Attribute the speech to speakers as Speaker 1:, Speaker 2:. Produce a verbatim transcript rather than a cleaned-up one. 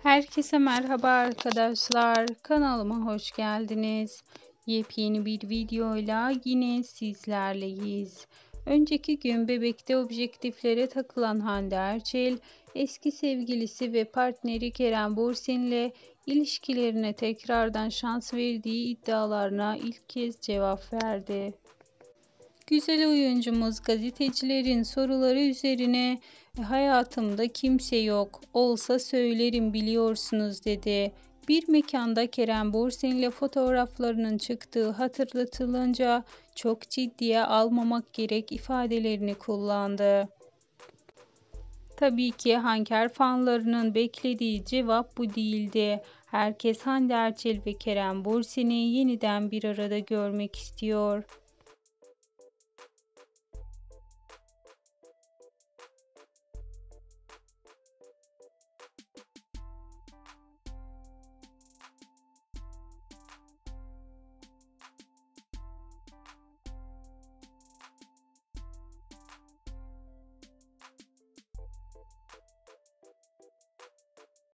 Speaker 1: Herkese merhaba arkadaşlar. Kanalıma hoş geldiniz. Yepyeni bir videoyla yine sizlerleyiz. Önceki gün Bebek'te objektiflere takılan Hande Erçel, eski sevgilisi ve partneri Kerem Bürsin'le ilişkilerine tekrardan şans verdiği iddialarına ilk kez cevap verdi. Güzel oyuncumuz gazetecilerin soruları üzerine "Hayatımda kimse yok, olsa söylerim biliyorsunuz" dedi. Bir mekanda Kerem Bürsin'le fotoğraflarının çıktığı hatırlatılınca "çok ciddiye almamak gerek" ifadelerini kullandı. Tabii ki Hanker fanlarının beklediği cevap bu değildi. Herkes Hande Erçel ve Kerem Bürsin'i yeniden bir arada görmek istiyor.